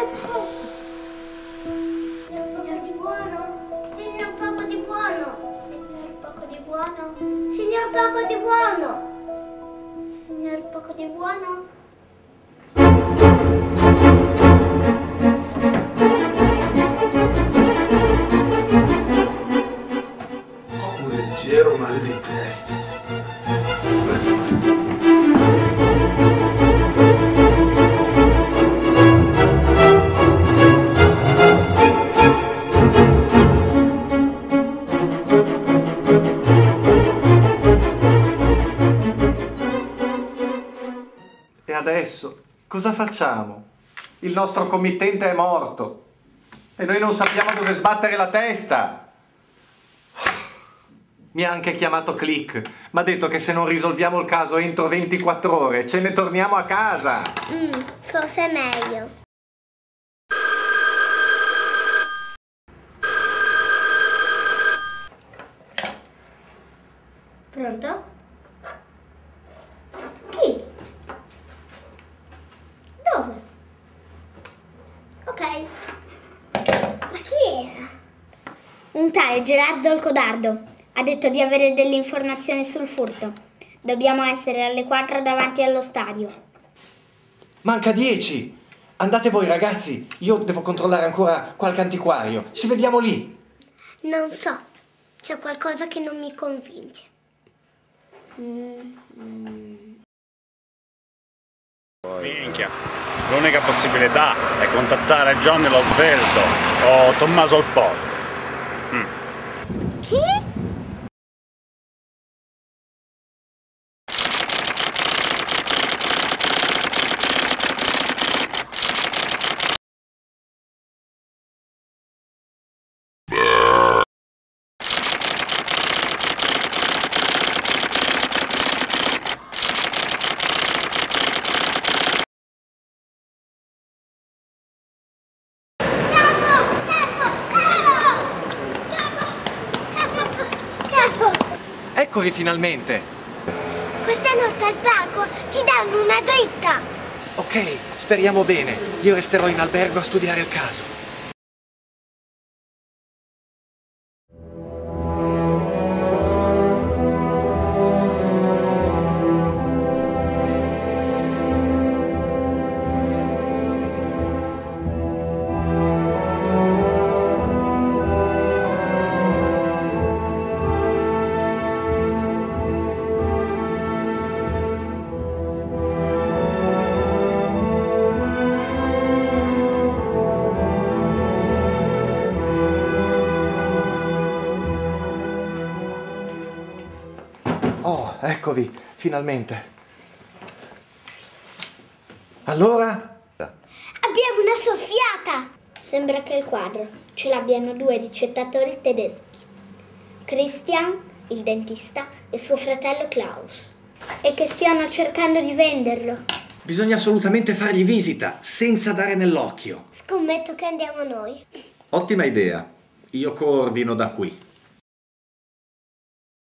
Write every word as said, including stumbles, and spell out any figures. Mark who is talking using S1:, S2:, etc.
S1: pronto. Signor di buono, signor poco di buono, signor poco di buono, signor poco di buono, signor poco di buono.
S2: Ho un leggero mal di testa.
S3: E adesso cosa facciamo? Il nostro committente è morto e noi non sappiamo dove sbattere la testa. Mi ha anche chiamato Click, mi ha detto che se non risolviamo il caso entro ventiquattro ore ce ne torniamo a casa.
S1: Mm, forse è meglio. Pronto? Chi? Dove? Ok. Ma chi era? Un tale Gerardo il Codardo. Ha detto di avere delle informazioni sul furto. Dobbiamo essere alle quattro davanti allo stadio.
S3: Manca dieci. Andate voi ragazzi, io devo controllare ancora qualche antiquario. Ci vediamo lì.
S1: Non so, c'è qualcosa che non mi convince. Mm.
S4: Minchia, l'unica possibilità è contattare Johnny lo Svelto o Tommaso il Porco. Mm.
S1: Chi?
S3: Eccovi finalmente.
S1: Questa notte al parco ci danno una dritta.
S3: Ok, speriamo bene. Io resterò in albergo a studiare il caso. Oh, eccovi, finalmente. Allora?
S1: Abbiamo una soffiata. Sembra che il quadro ce l'abbiano due ricettatori tedeschi. Christian, il dentista, e suo fratello Klaus. E che stiano cercando di venderlo.
S3: Bisogna assolutamente fargli visita, senza dare nell'occhio.
S1: Scommetto che andiamo noi.
S3: Ottima idea. Io coordino da qui.